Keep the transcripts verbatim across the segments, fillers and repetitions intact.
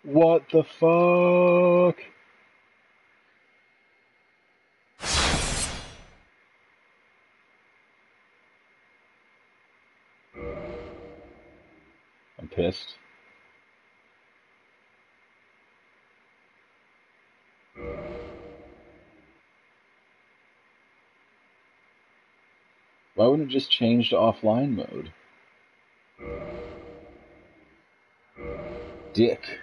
What the fuck? I'm pissed. Why wouldn't it just change to offline mode? Dick.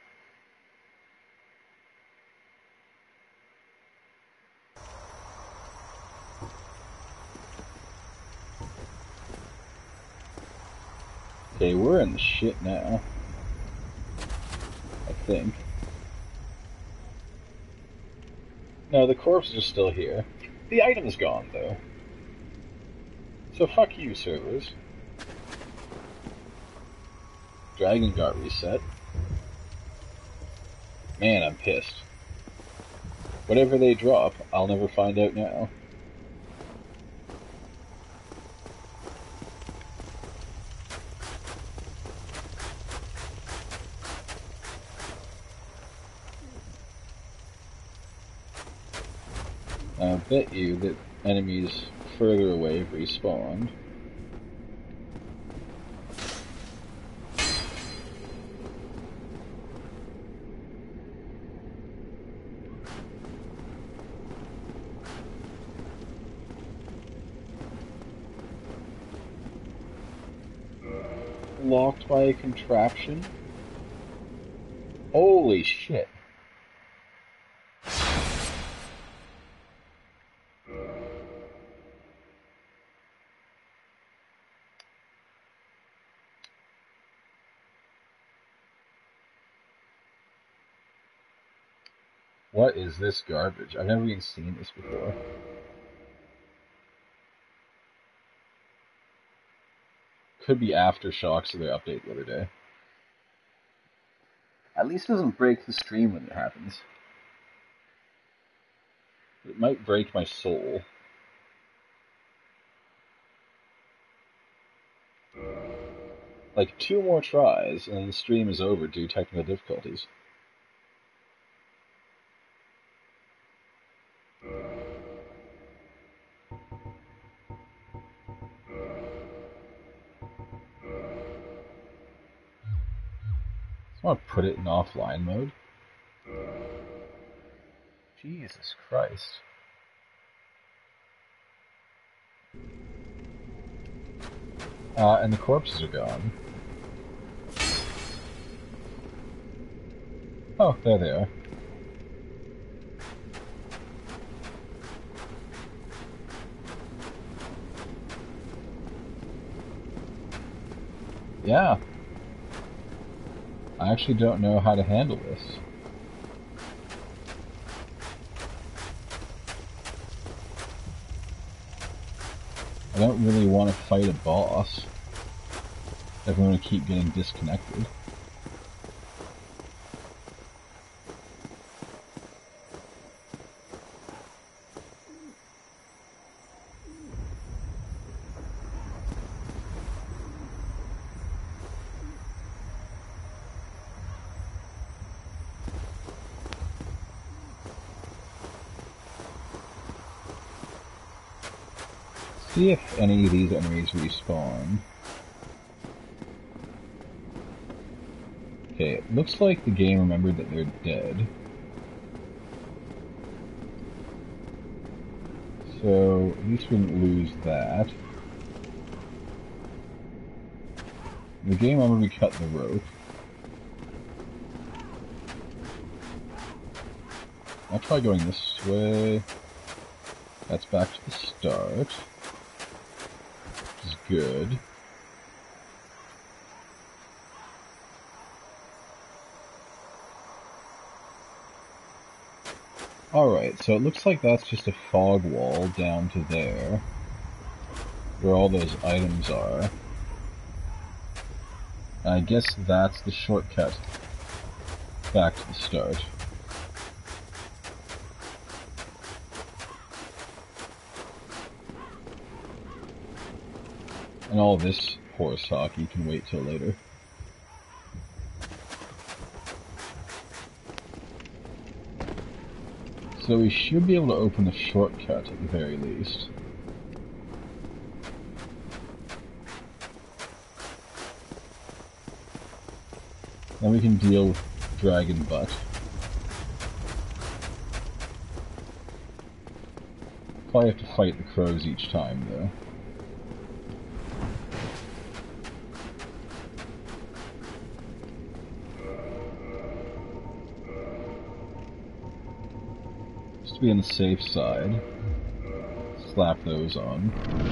Okay, we're in the shit now. I think. No, the corpses are still here. The item's gone, though. So fuck you, servers. Dragon got reset. Man, I'm pissed. Whatever they drop, I'll never find out now. I'll bet you that enemies further away have respawned. Locked by a contraption? Holy shit. What is this garbage? I've never even seen this before. Could be aftershocks of their update the other day. At least it doesn't break the stream when it happens. It might break my soul. Like, two more tries, and the stream is over due to technical difficulties. I want to put it in offline mode. Jesus Christ. Uh, and the corpses are gone. Oh, there they are. Yeah. I actually don't know how to handle this. I don't really want to fight a boss if I'm going to keep getting disconnected. See if any of these enemies respawn. Okay, it looks like the game remembered that they're dead. So, at least we didn't lose that. The game remembered we cut the rope. I'll try going this way. That's back to the start. Which is good. Alright, so it looks like that's just a fog wall down to there, where all those items are. And I guess that's the shortcut back to the start. And all this horse talk you can wait till later. So we should be able to open the shortcut at the very least. Then we can deal with Dragon Butt. Probably have to fight the crows each time, though. Just to be on the safe side, slap those on.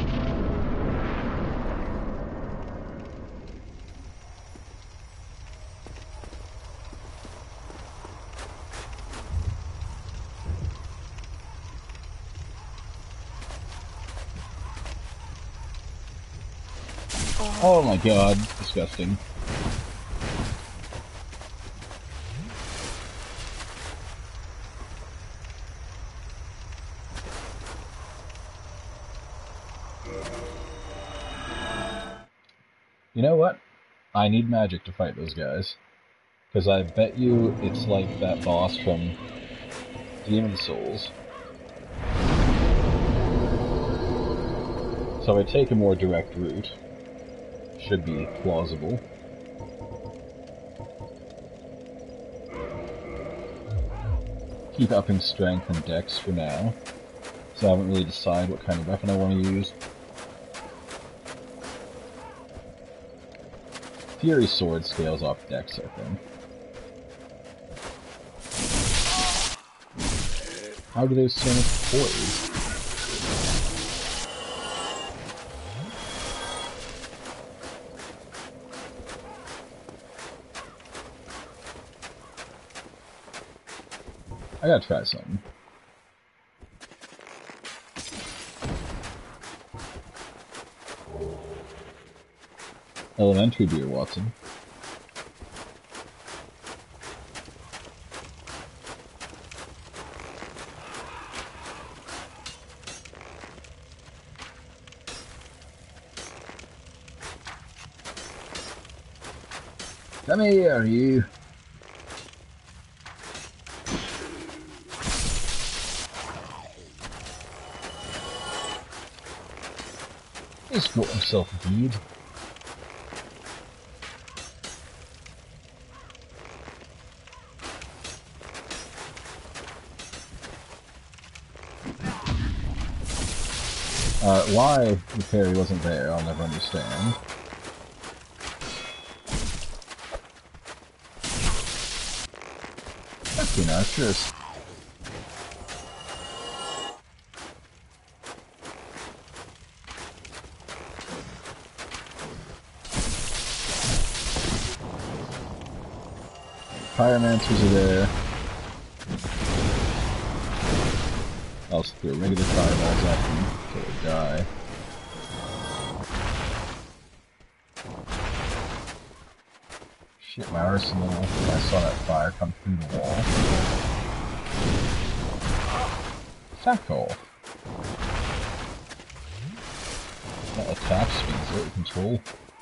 Oh my god, disgusting. You know what? I need magic to fight those guys. Because I bet you it's like that boss from Demon Souls. So I take a more direct route. Should be plausible. Keep upping strength and dex for now. So I haven't really decided what kind of weapon I want to use. Fury Sword scales off dex, I think. How do they have so much poise? I gotta try something. Elementary beer, Watson. Come here, you. He's got himself a beard. Uh, why the fairy wasn't there, I'll never understand. Okay, now, cheers. Pyromancers are there. I'll just throw regular fireballs at them until they die. Shit, my arsenal. I saw that fire come through the wall. Fuck off. That attack speed's out of control.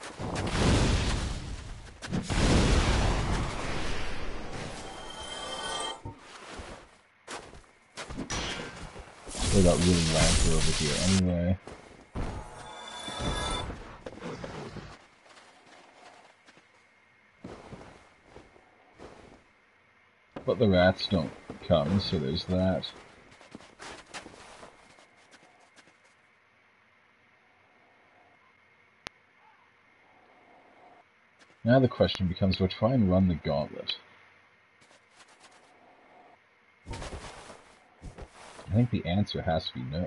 They got really ranker over here anyway. But the rats don't come, so there's that. Now the question becomes, do I try and run the gauntlet? I think the answer has to be no.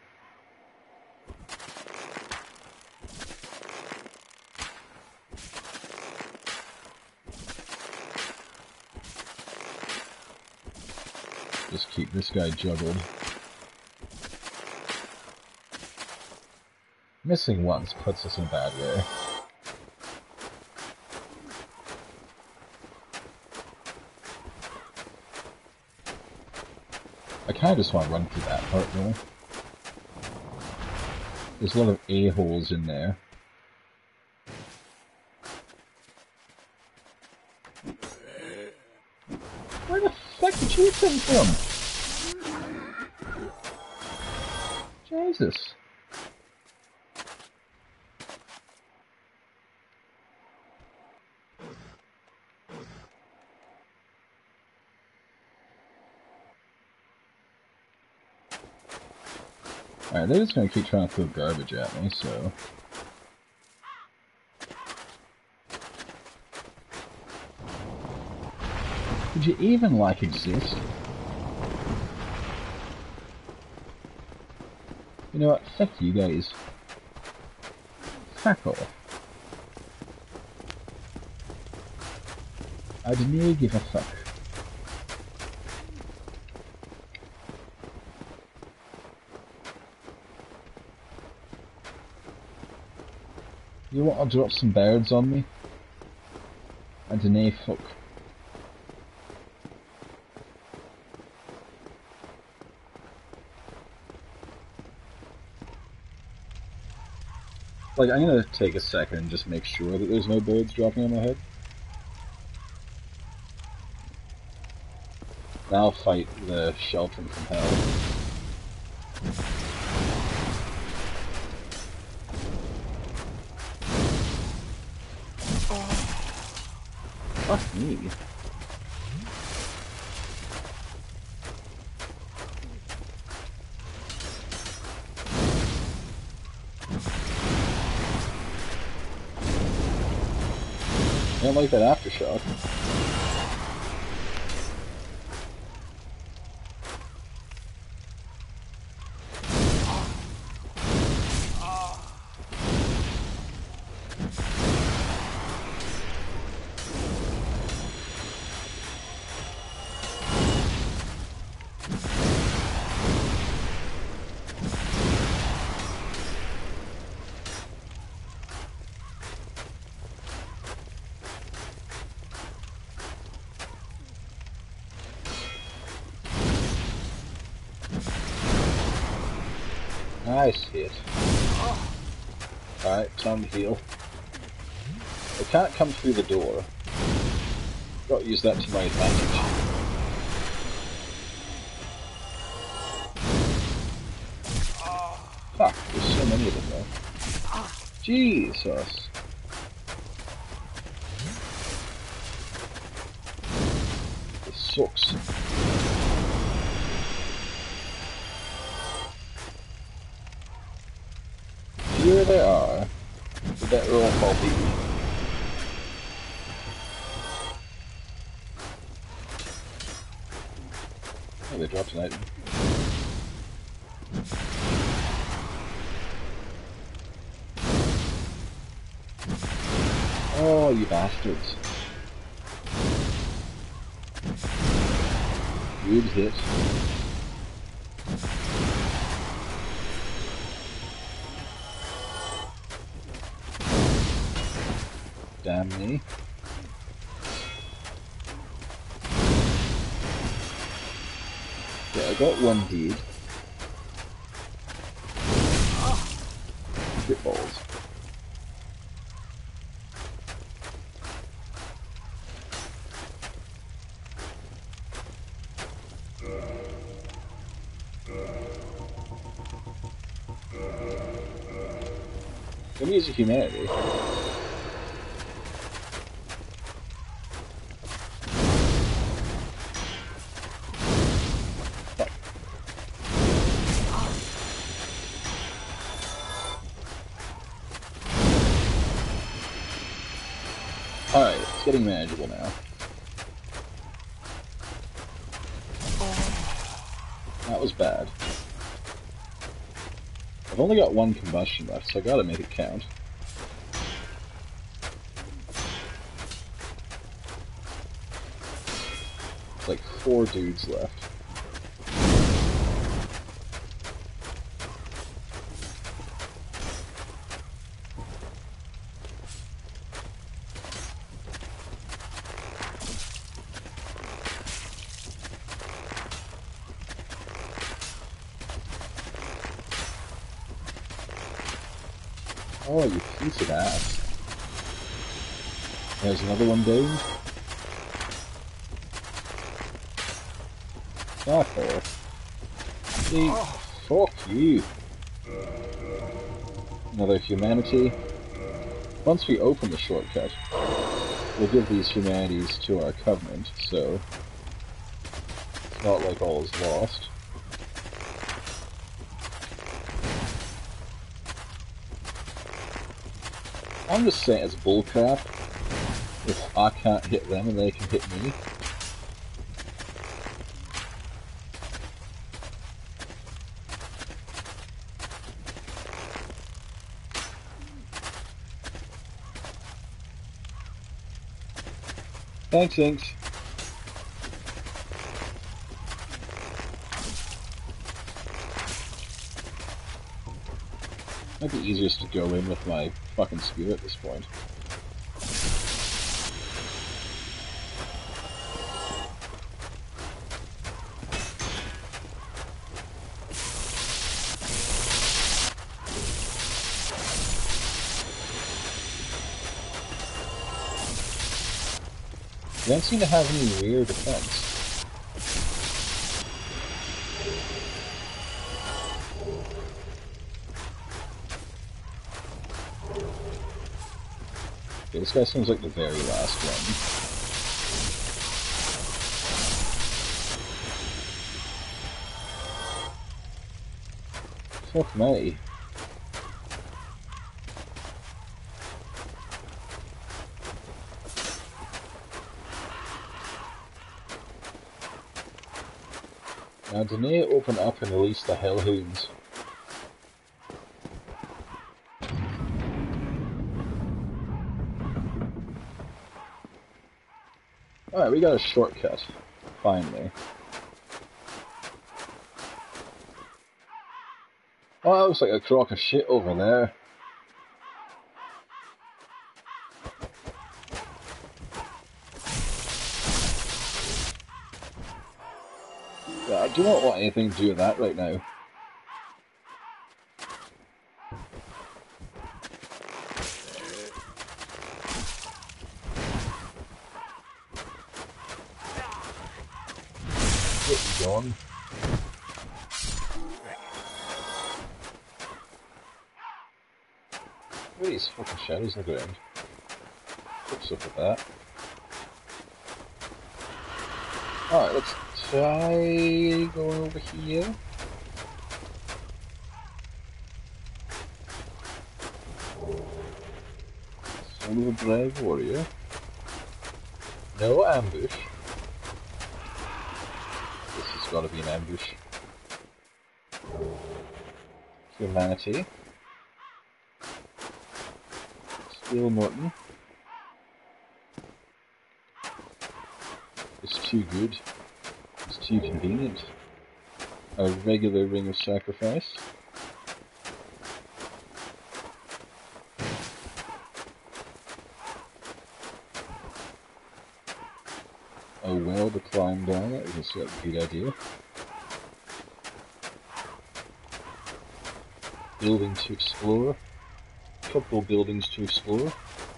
Just keep this guy juggled. Missing once puts us in a bad way. I kinda just want to run through that part though. There's a lot of a-holes in there. Where the fuck did you come from? is this? Alright, they're just gonna keep trying to throw garbage at me, so... Could you even, like, exist? You know what? Fuck you guys. Fuck off. I didn't give a fuck. You want to drop some birds on me? I didn't fuck. Like, I'm gonna take a second and just make sure that there's no birds dropping on my head. Then I'll fight the sheltering from hell. Fuck me. I don't like that aftershock. Nice hit. Alright, time to heal. They can't come through the door. Gotta use that to my advantage. Fuck, there's so many of them though. Jesus. This sucks. Here they are. The better off I'll be. Oh, they dropped an item. Oh, you bastards. Good hit. Damn me. Yeah, I got one deed. Shit balls. Let me use a humanity. Alright, it's getting manageable now. That was bad. I've only got one combustion left, so I gotta make it count. It's like four dudes left. Oh, you piece of ass. There's another one down. Fuck off. See, fuck you. Another humanity. Once we open the shortcut, we'll give these humanities to our Covenant, so it's not like all is lost. I'm just saying it's bullcrap if I can't hit them and they can hit me. Thanks, Inks. Might be easiest to go in with my fucking spear at this point. They don't seem to have any rear defense. Okay, this guy seems like the very last one. Fuck me. Now, didn't they open up and release the Hellhounds? Alright, we got a shortcut. Finally. Oh, that looks like a crock of shit over there. Yeah, I do not want anything to do with that right now. Get gone. What are these fucking shadows on the ground? What's up with that? Alright, let's try going over here. Son of a brave warrior. No ambush. This has got to be an ambush. Humanity. Steel Morton. It's too good. It's too convenient. A regular ring of sacrifice. A well to climb down, that was a good idea. Building to explore. Couple buildings to explore.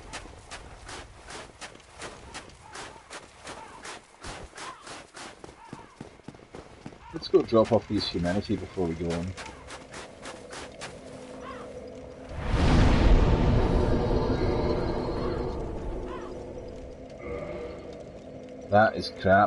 Let's go drop off these humanity before we go on. That is crap.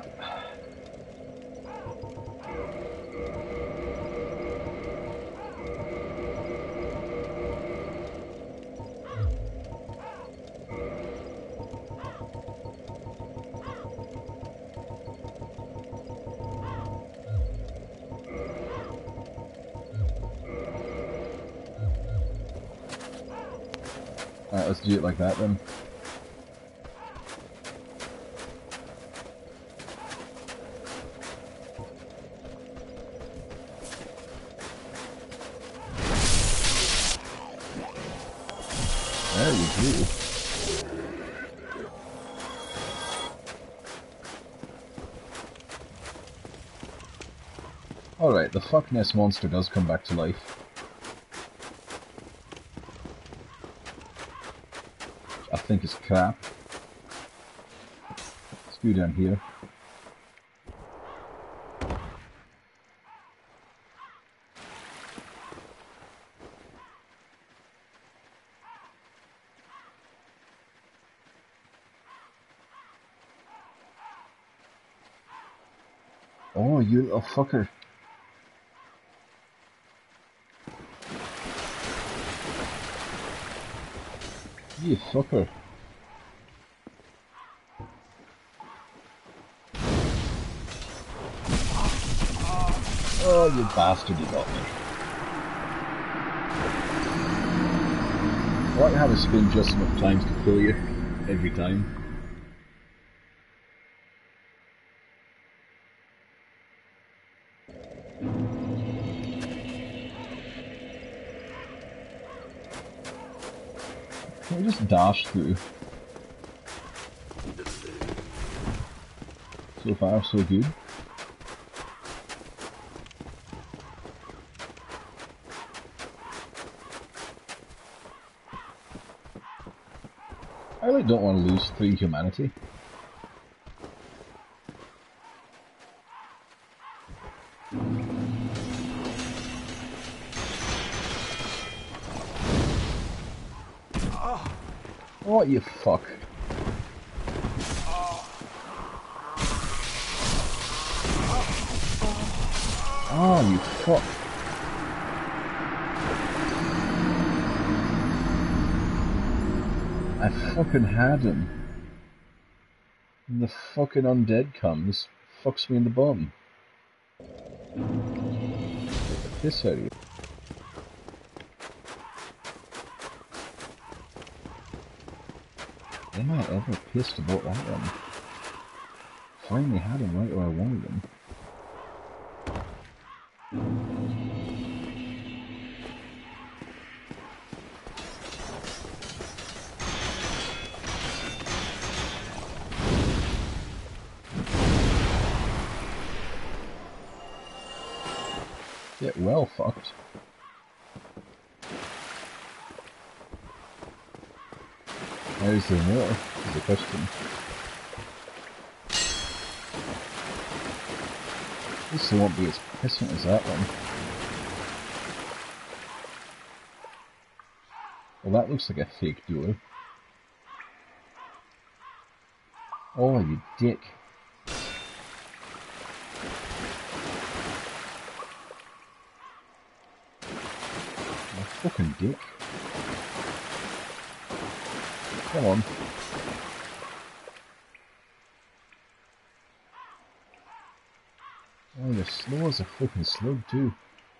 Alright, let's do it like that then. There you do. Alright, the fuck nest monster does come back to life. I think it's crap. Let's go down here. Oh, you little fucker. You fucker. Oh, you bastard, you got me. I like to have a spin just enough times to kill you every time. Can we just dash through? So far, so good. I really don't want to lose three humanity. Oh, you fuck. Oh, you fuck. I fucking had him. And the fucking undead comes, fucks me in the bum. Get the piss out of you. Am I ever pissed about that one? Finally had him right where I wanted him. Get well fucked. Where's the more? Is the question. This won't be as pissant as that one. Well, that looks like a fake door. Oh, you dick. You fucking dick. Come on. Oh, you're slow as a fucking slug too.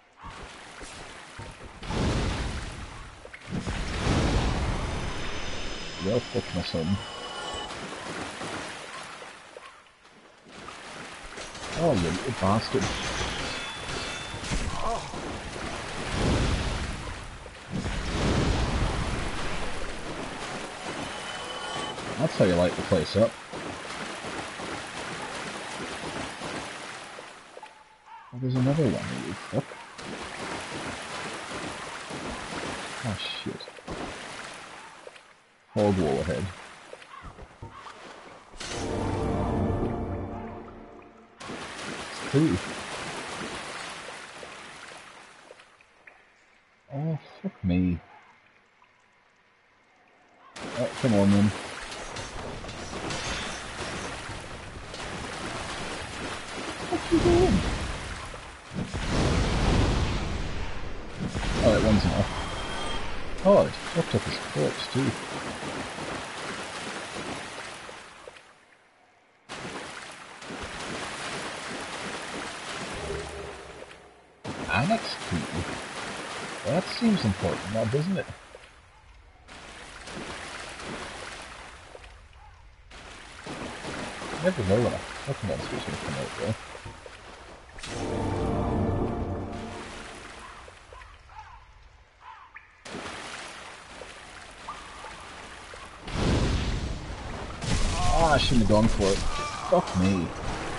Well, fuck my son. Oh, you little bastard. That's how you light the place up. Oh, there's another one, you fuck. Oh shit. Hog wall ahead. It's two. Oh, fuck me. Oh, come on then. What are you doing? Oh, that one's enough. Oh, it's fucked up his corpse too. Annex key? Well, that seems important now, doesn't it? You never know when a fucking monster's gonna come out though. Oh, I shouldn't have gone for it. Fuck me.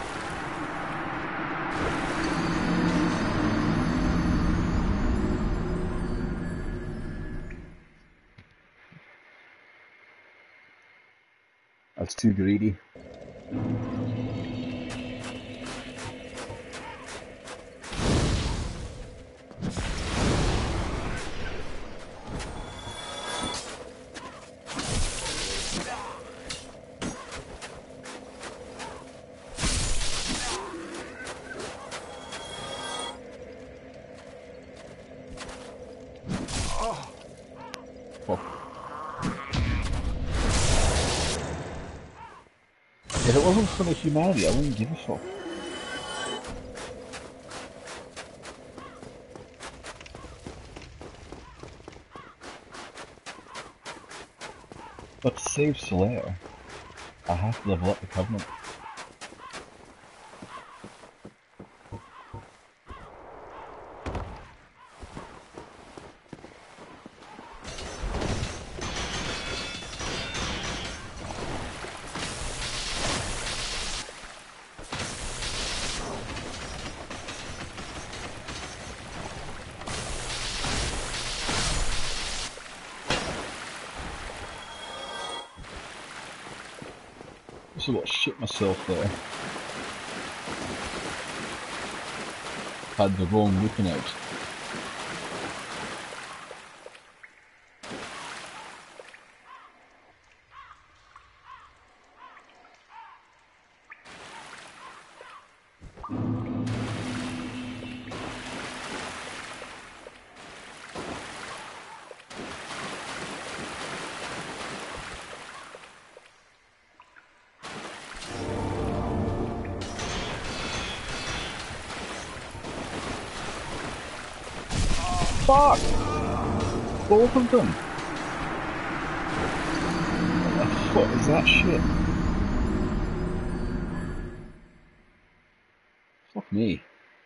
That's too greedy. If it wasn't for the humanity, I wouldn't give a fuck. But to save Solaire, I have to level up the Covenant. So what, shit myself there. Had the wrong looking out. Fuck! Both of them! What the fuck is that shit? Fuck me.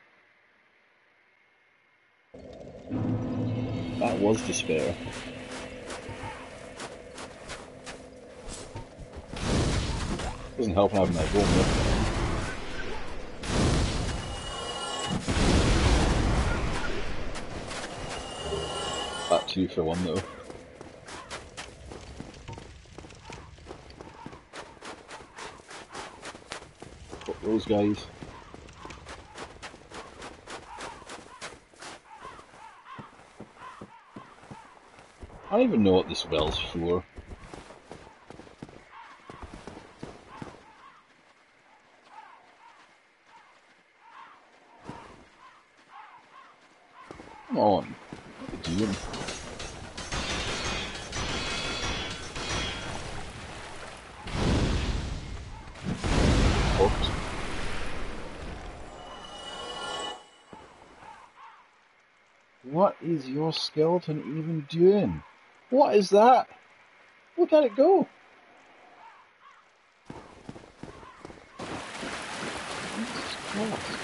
That was despair. Doesn't help having that one left. That two for one though. Fuck those guys. I don't even know what this well's for. Come on. What are you doing? Fucked. What is your skeleton even doing? What is that? Look at it go! Jesus Christ.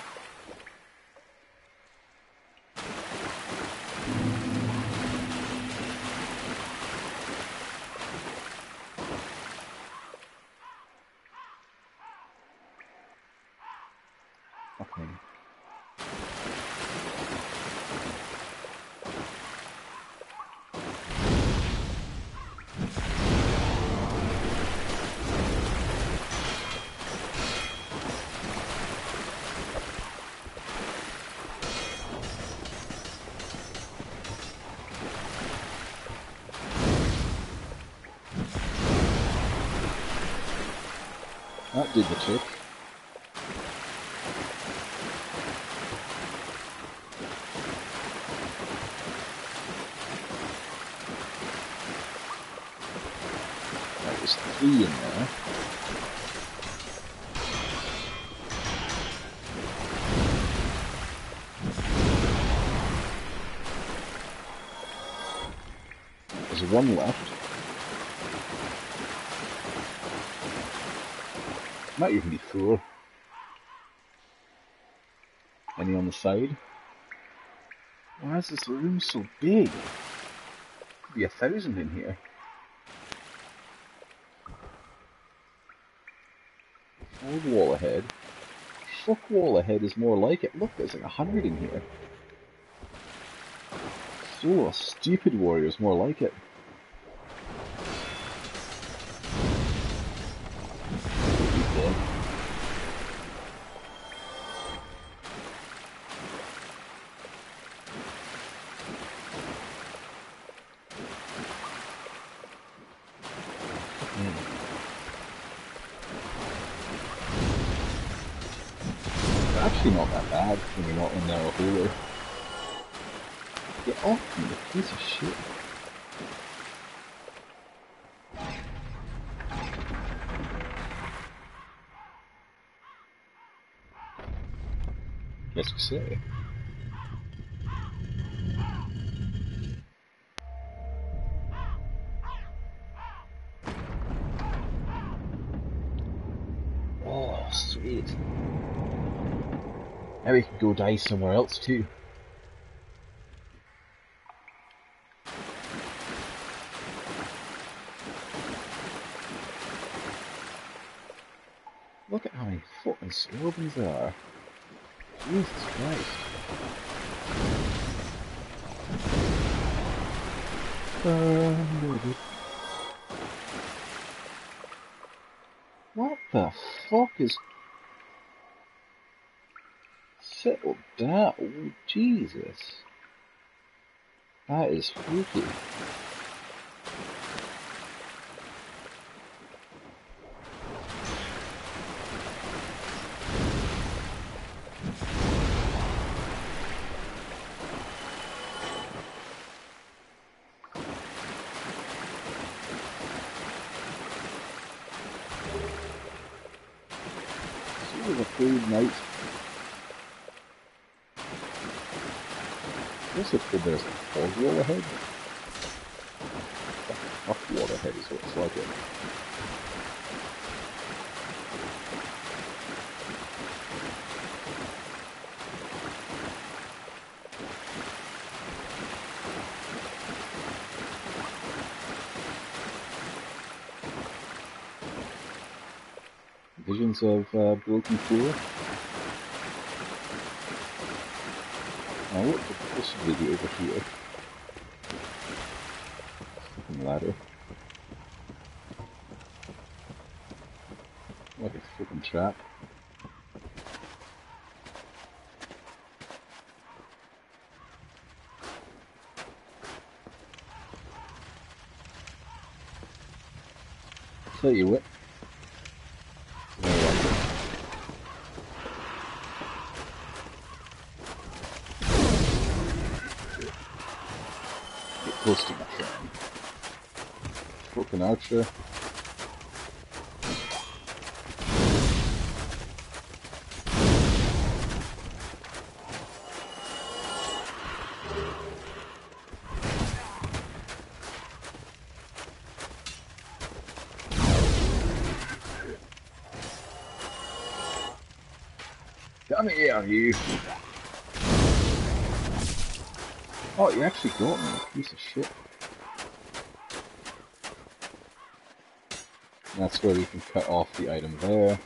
Okay. That did the trick. That was three in there. There's one left. Might even be four. Any on the side? Why is this room so big? Could be a thousand in here. Old wall ahead. Fuck wall ahead is more like it. Look, there's like a hundred in here. So, stupid warrior's more like it. Actually not that bad when you're not in there a hole. Get off me, you piece of shit. Qu'est-ce que c'est? Oh, sweet. Now we can go die somewhere else too. Look at how many fucking skeletons there are. Jesus Christ. Um, what the fuck is... Settle down. Oh, Jesus. That is freaky. Sort of a cold night. What's it called? There's a fog wall ahead? A fog wall ahead is what it's like. It. Visions of uh, broken floor. Now what could possibly be over here? Fucking ladder. Like a fucking trap. I'll tell you what. Close to my friend. Fucking archer. Come here, you. Oh, you actually got me, you piece of shit. And that's where we can cut off the item there.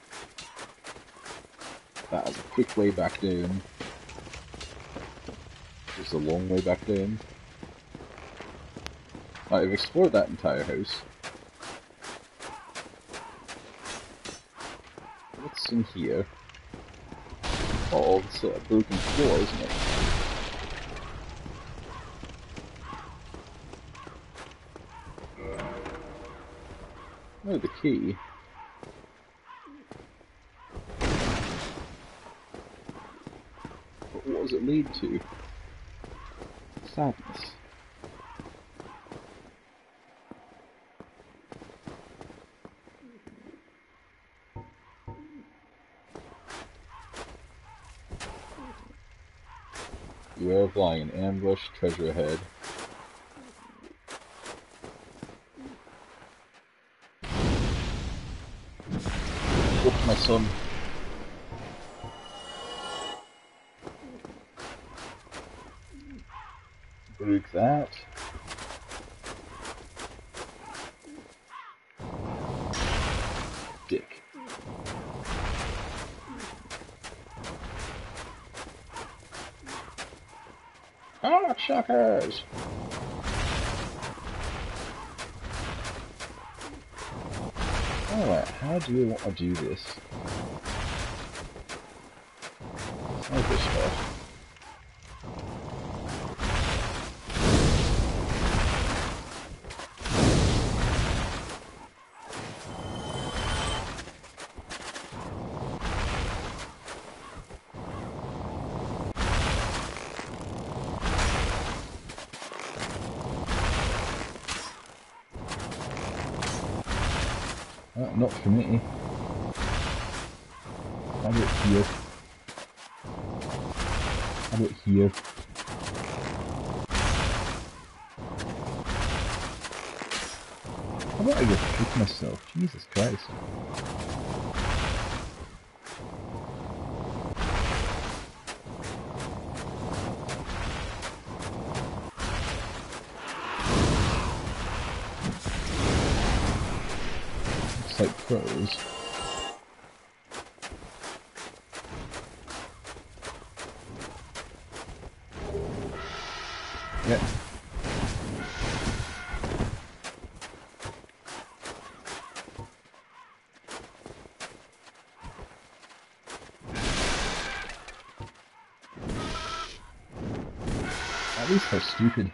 That is a quick way back down. There's a long way back down. Right, we've explored that entire house. What's in here? Oh, it's a broken floor, isn't it? Oh, the key. But what does it lead to? Sadness. Beware of lying in ambush, treasure ahead. Look, my son. Break that. Dick. Ah, chuckers! Alright, how do we want to do this? Sniper stuff. Oh, not for me. I get here. How about here? How about I just kick myself? Jesus Christ. Looks like pros. Yep. At least how stupid.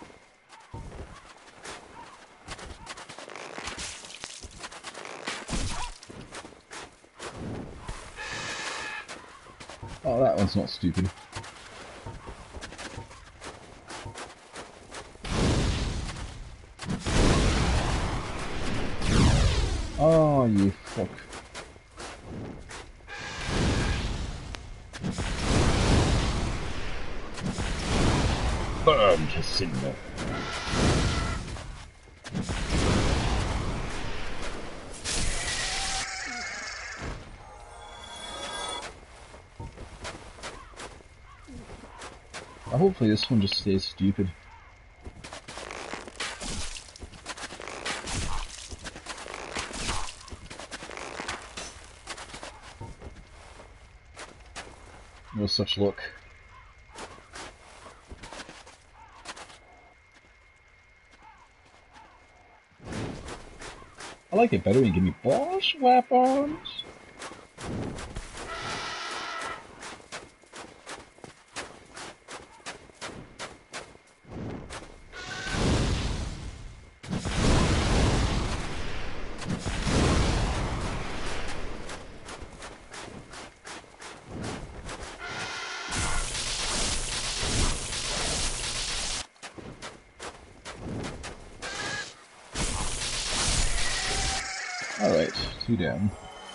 Oh, that one's not stupid. Oh, you fuck. Burn, Jacinda. Well, hopefully this one just stays stupid. No such luck. I like it better when you give me boss weapons. Alright, two down.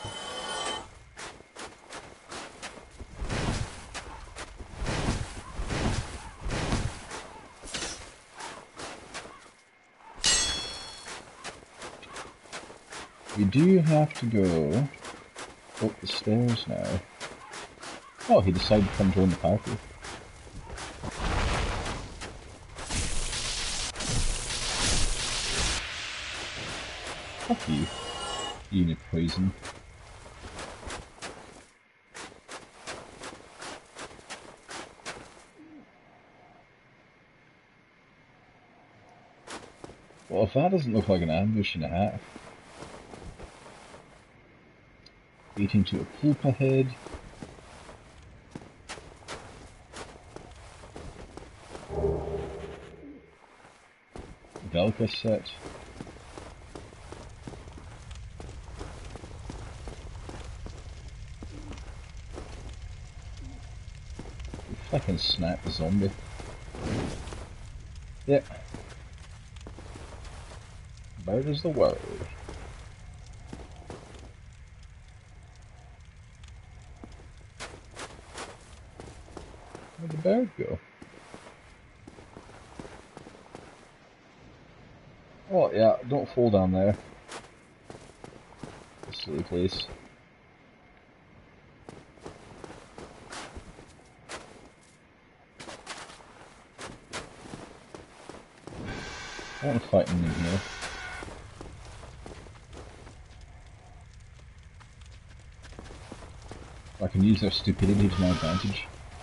We do have to go up the stairs now. Oh, he decided to come join the party. Fuck you. Unit poison. Well, if that doesn't look like an ambush and a half. Beating to a pulp ahead. Velka set. Fucking snap the zombie. Yep. About as the word. Where'd the bird go? Oh yeah, don't fall down there. Silly place. I want to fight him in here. I can use their stupidity to my advantage.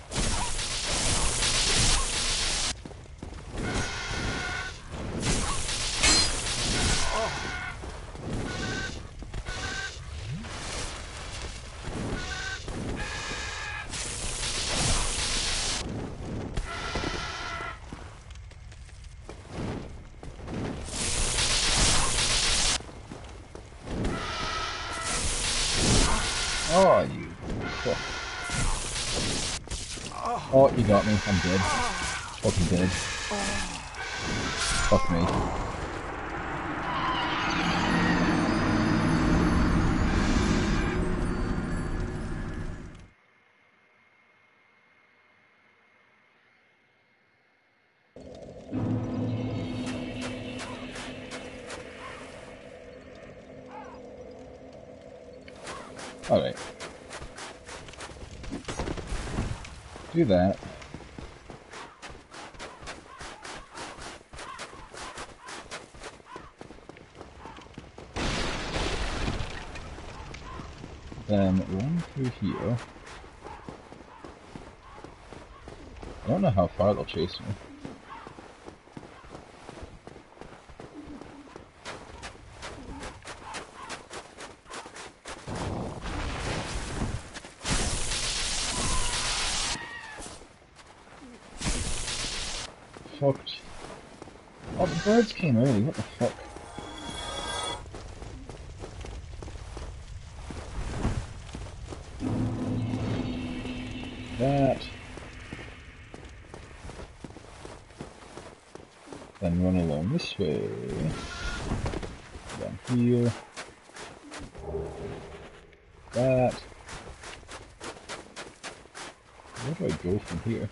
Oh, you fuck. Oh, you got me. I'm dead. Fucking dead. Fuck me. Alright. Do that. Then run through here. I don't know how far they'll chase me. Fucked. Oh, the birds came early, what the fuck? That. Then run along this way. Down here. That. Where do I go from here?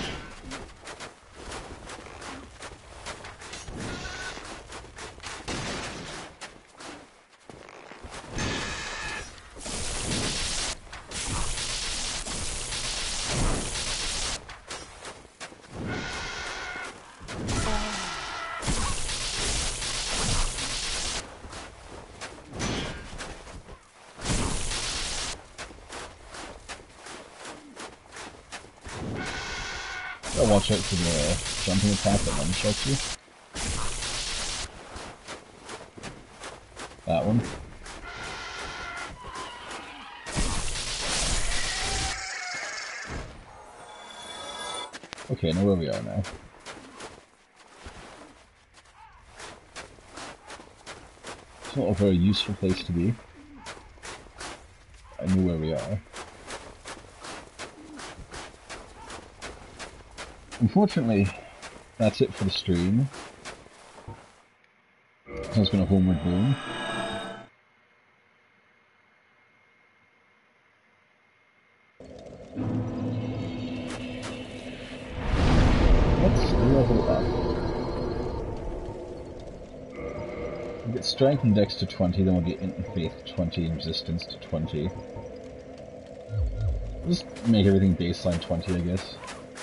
Gotta watch out for the jumping attack that one shots you. That one. Okay, I know where we are now. It's not a very useful place to be. I know where we are. Unfortunately, that's it for the stream. I was going to homeward boom. Let's level up. We'll get strength and dex to twenty, then we'll get int and faith to twenty, and resistance to twenty. We'll just make everything baseline twenty, I guess.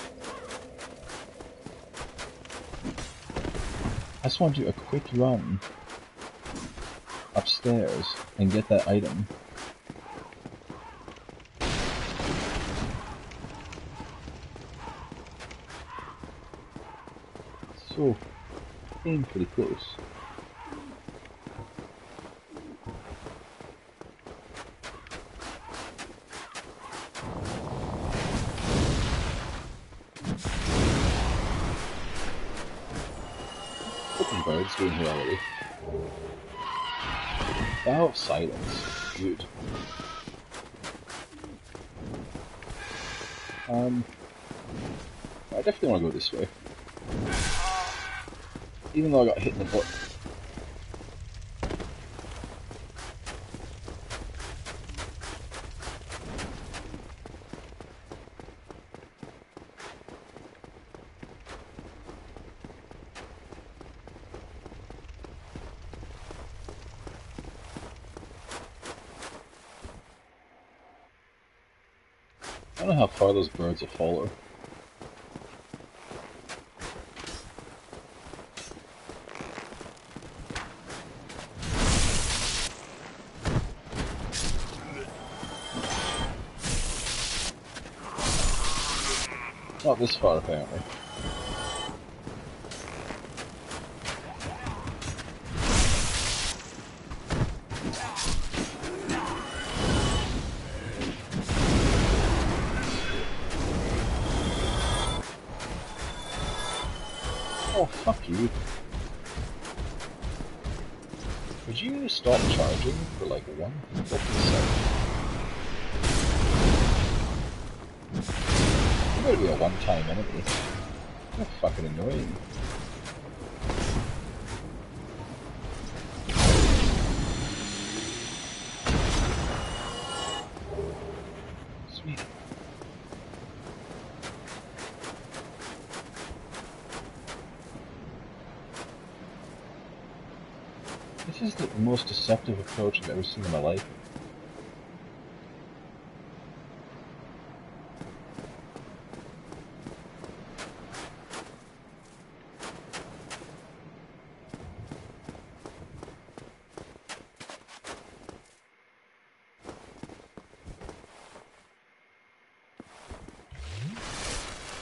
I just want to do a quick run upstairs and get that item. So, getting pretty close. Birds doing here already. Bow of Silence. Good. Um, I definitely want to go this way. Even though I got hit in the butt. I don't know how far those birds will follow. Not this far, apparently. Oh, fuck you. Would you stop charging for like one fucking second? You're gonna be a one-time enemy. You're fucking annoying. Sweet. This is the most deceptive approach I've ever seen in my life.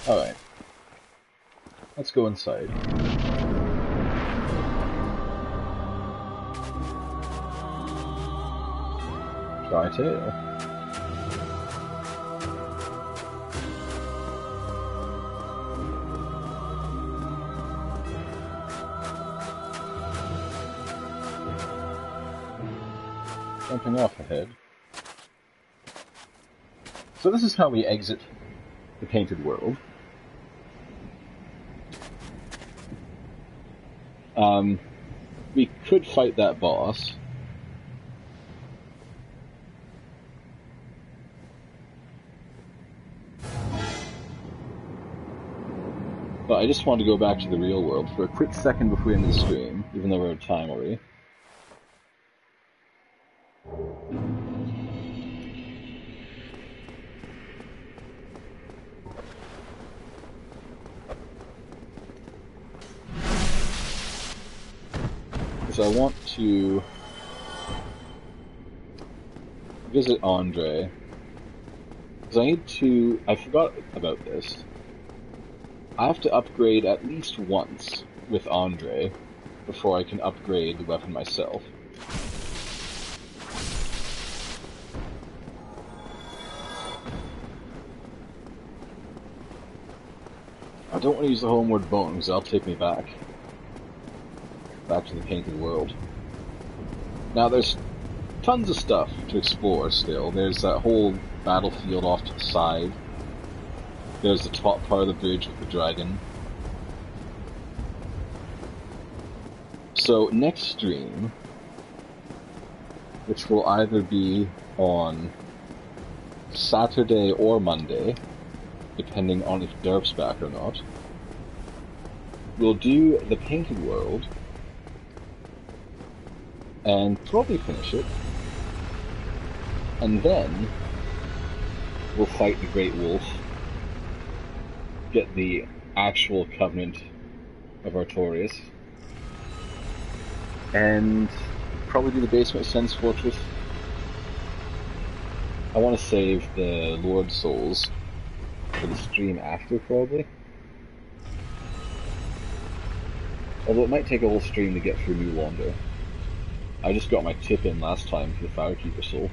Alright. Let's go inside. Dry tail. Jumping off ahead. So this is how we exit the Painted World. Um, we could fight that boss. But I just want to go back to the real world for a quick second before we end the stream, even though we're out of time already. Because I want to visit Andre. Because I need to... I forgot about this. I have to upgrade at least once with Andre before I can upgrade the weapon myself. I don't want to use the Homeward Bone because that'll take me back. Back to the Painted World. Now there's tons of stuff to explore still. There's that whole battlefield off to the side. There's the top part of the bridge with the dragon. So next stream, which will either be on Saturday or Monday, depending on if Derp's back or not, we'll do the Painted World and probably finish it, and then we'll fight the Great Wolf, get the actual Covenant of Artorias, and probably do the Basement Sen's Fortress. I want to save the Lord Souls for the stream after, probably. Although it might take a whole stream to get through New Londo. I just got my tip in last time for the Firekeeper Soul.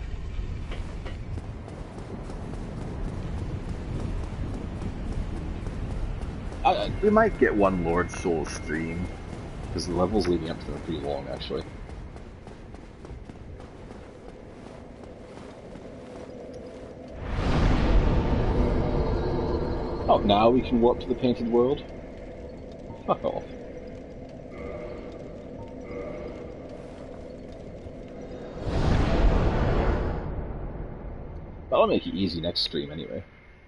I, we might get one Lord Soul stream, because the levels leading up to them are pretty long, actually. Oh, now we can warp to the Painted World? Fuck off. That'll make it easy next stream, anyway.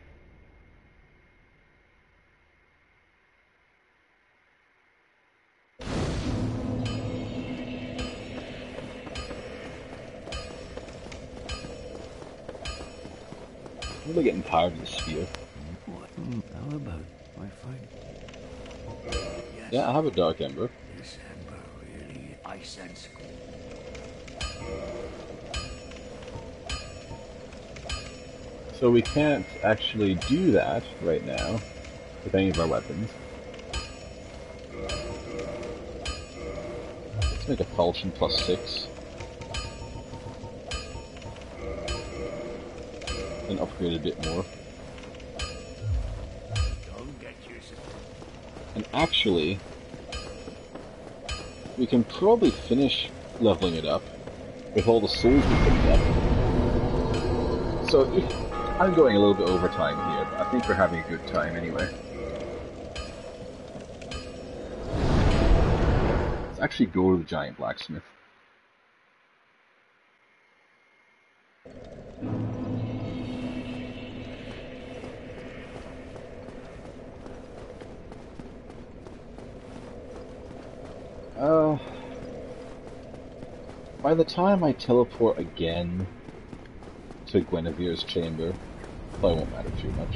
I'm really getting tired of the spear. How about my fight? Yes. Yeah, I have a Dark Ember. This ember really, I sense. So we can't actually do that right now with any of our weapons. Let's make a Falchion plus six. And upgrade a bit more. And actually, we can probably finish leveling it up with all the souls we picked up. So, if, I'm going a little bit over time here, but I think we're having a good time anyway. Let's actually go to the giant blacksmith. Uh, by the time I teleport again to Guinevere's chamber, probably won't matter too much.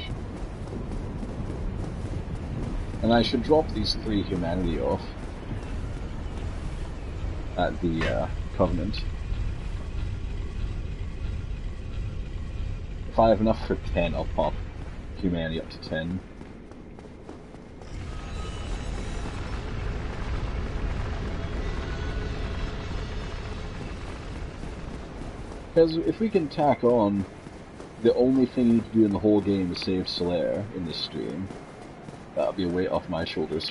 And I should drop these three humanity off at the uh, Covenant. If I have enough for ten, I'll pop humanity up to ten. Because if we can tack on the only thing you need to do in the whole game is save Solaire in this stream, that'll be a weight off my shoulders.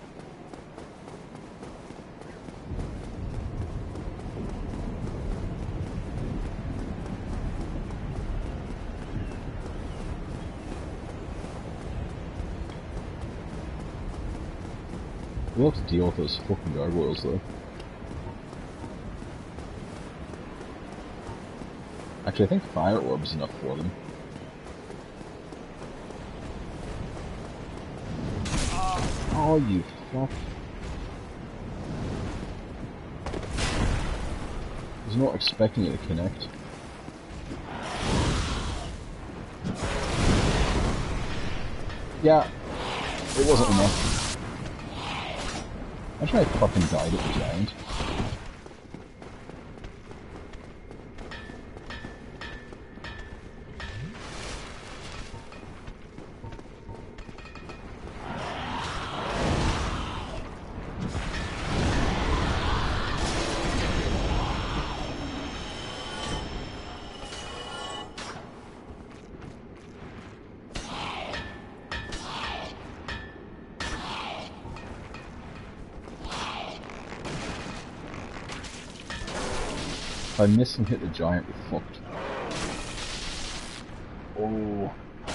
We'll have to deal with those fucking gargoyles though. Actually, I think fire orb's enough for them. Oh, you fuck. I was not expecting it to connect. Yeah, it wasn't enough. Imagine I fucking died at the giant. If I miss and hit the giant, we're fucked. Oh.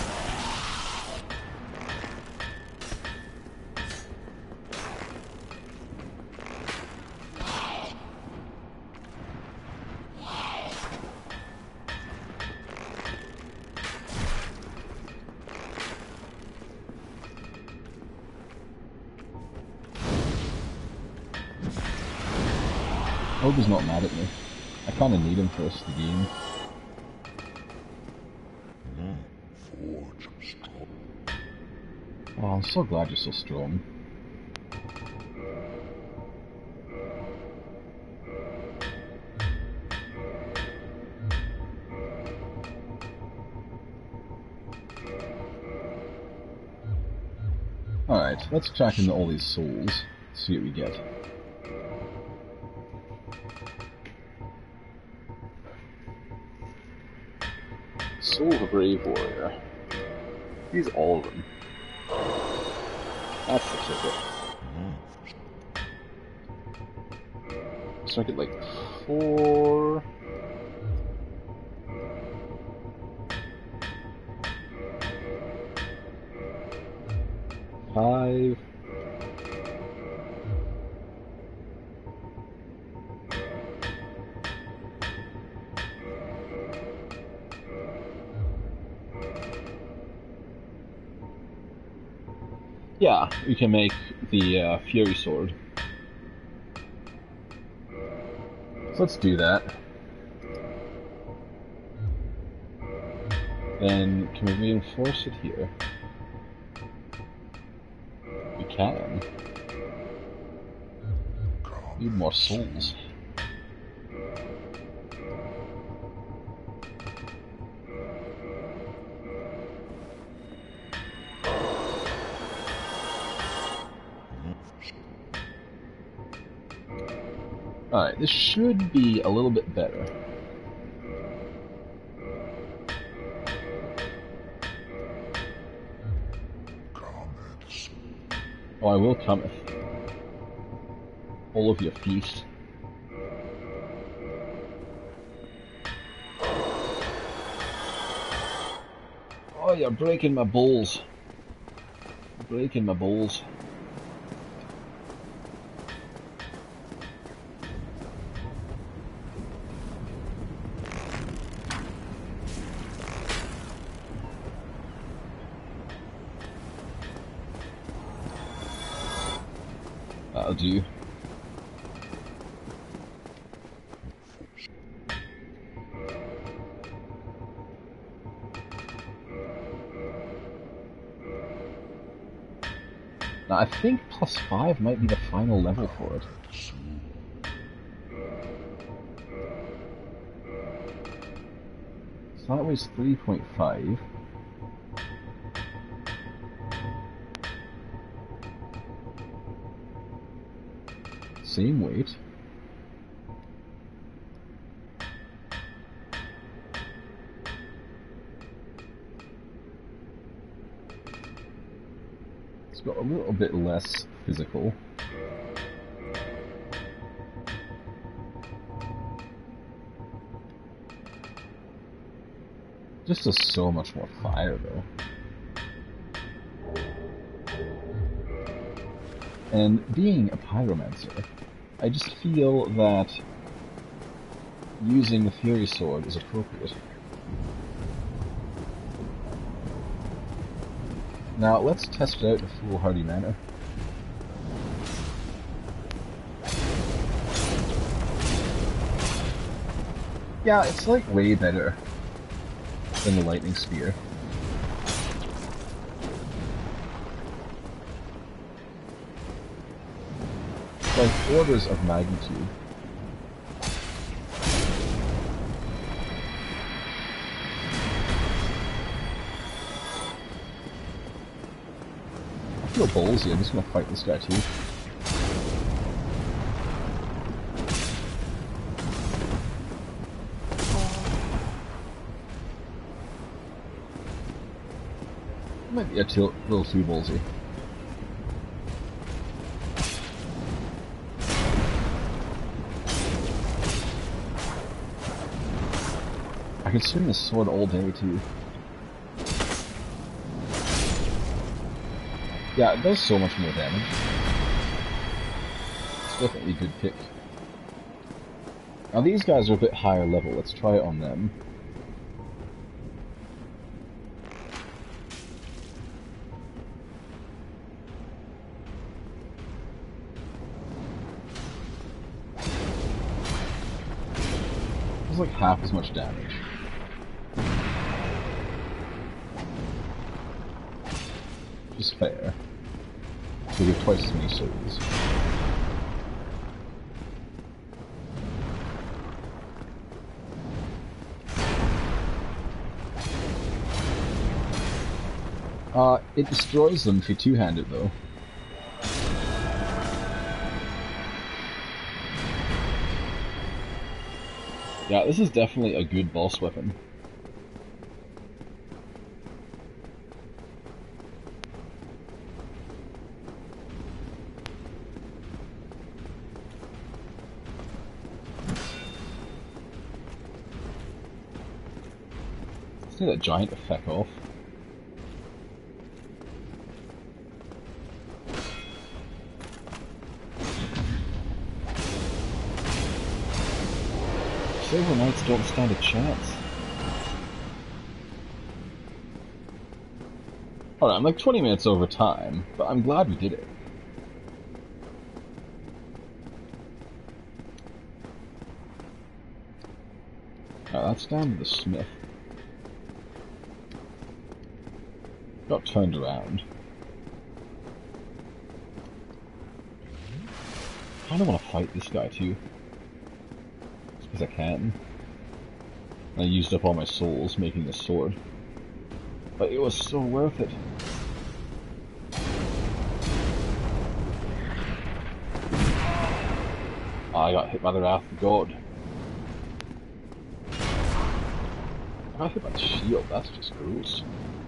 I hope he's not mad at me. I kinda need him for us to game. Oh, I'm so glad you're so strong. Alright, let's track into all these souls, see what we get. Soul of a Brave Warrior. Use all of them. That's the ticket. So I get like four... Five... Yeah, we can make the uh, Fury Sword. So let's do that. Then, can we reinforce it here? We can. Need more souls. Alright, this should be a little bit better. Oh, I will cometh. All of your feast. Oh, you're breaking my balls. You're breaking my balls. That'll do. Now I think plus five might be the final level for it. So that was three point five. Same weight. got a little bit less physical. Just does so much more fire, though. And being a pyromancer, I just feel that using the Fury Sword is appropriate. Now, let's test it out in a foolhardy manner. Yeah, it's like way better than the Lightning Spear. Like orders of magnitude. I feel ballsy, I'm just gonna fight this guy too. Might be a t- little too ballsy. I can swing this sword all day too. Yeah, it does so much more damage. It's definitely a good pick. Now these guys are a bit higher level, let's try it on them. It's like half as much damage. Just fair. So we have twice as many souls. Uh, it destroys them if you two-hand it though. Yeah, this is definitely a good boss weapon. Let's take that giant effect off. Silver Knights don't stand a chance. Alright, I'm like twenty minutes over time, but I'm glad we did it. Alright, that's down to the smith. Got turned around. I kinda wanna fight this guy too. Just because I can. I used up all my souls making this sword. But it was so worth it. I got hit by the Wrath of God. I got hit by the shield, that's just gross.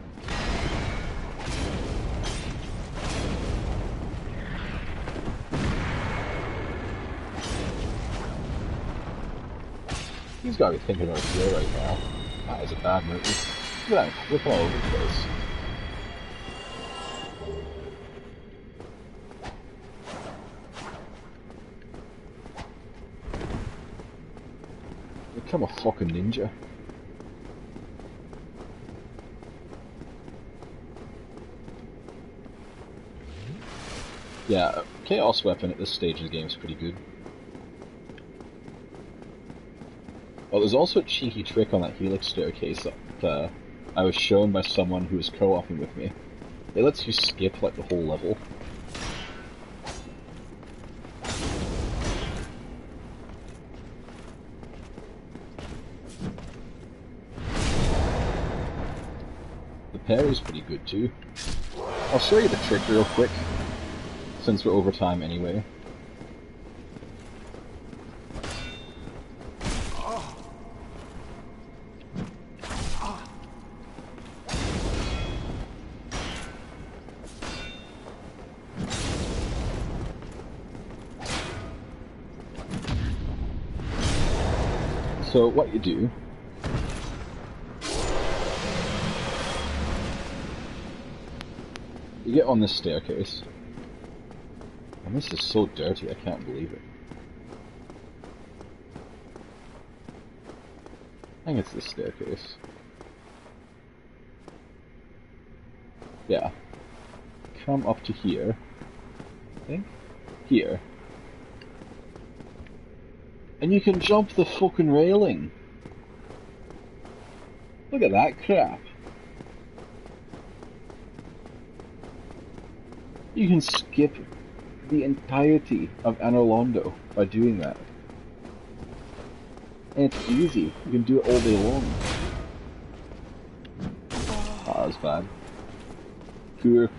He's got to be thinking about here right now. That is a bad move. Look at that, look all over the place. Become a fucking ninja. Yeah, Chaos Weapon at this stage of the game is pretty good. Well, there's also a cheeky trick on that Helix staircase that uh, I was shown by someone who was co-oping with me. It lets you skip like the whole level. The parry's pretty good too. I'll show you the trick real quick, since we're over time anyway. So what you do... You get on this staircase. And this is so dirty, I can't believe it. I think it's this staircase. Yeah. Come up to here. I think? Here. And you can jump the fucking railing. Look at that crap. You can skip the entirety of Anor Londo by doing that. And it's easy. You can do it all day long. Oh, that was bad. Poor.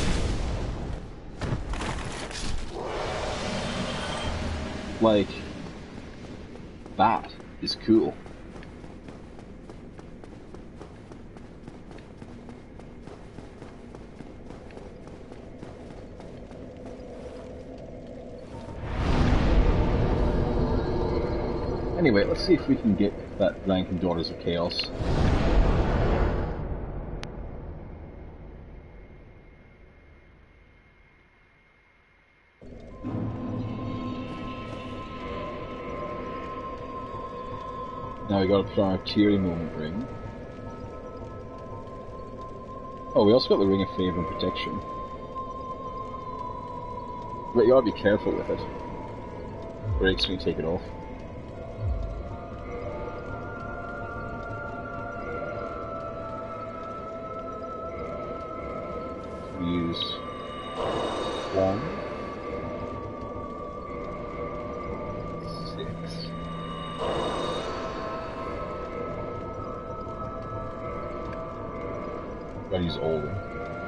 Like, that is cool. Anyway, let's see if we can get that rank in Daughters of Chaos. Now we gotta put on our Teary Moment ring. Oh, we also got the Ring of Favor and Protection. But you gotta be careful with it. Breaks when you take it off. Use one, six, gotta use all of them.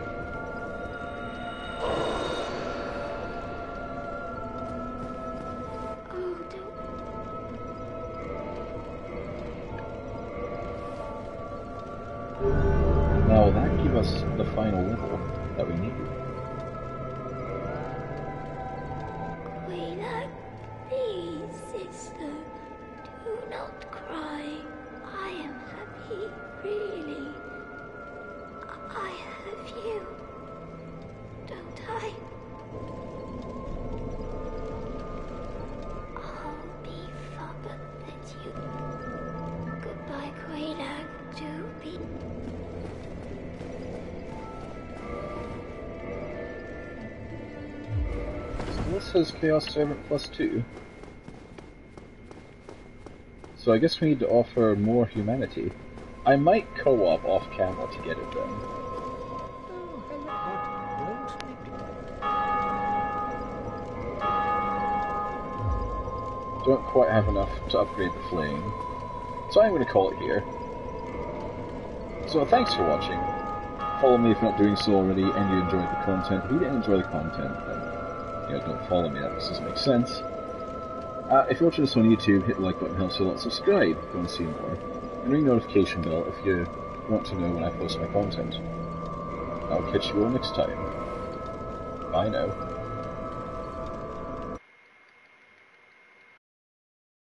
Now will that give us the final level that we need? Quelaag, please, sister, do not cry. I am happy, really. I have you, don't I? I'll be father that you. Goodbye, Quelaag, do be. This says Chaos Servant plus two. So I guess we need to offer more humanity. I might co-op off camera to get it then. Don't quite have enough to upgrade the flame. So I'm going to call it here. So thanks for watching. Follow me if you're not doing so already and you enjoyed the content. If you didn't enjoy the content, then you know, don't follow me, that doesn't make sense. Uh, if you're watching this on YouTube, hit the like button, helps a lot. Subscribe if you want to see more. And ring the notification bell if you want to know when I post my content. I'll catch you all next time. Bye now.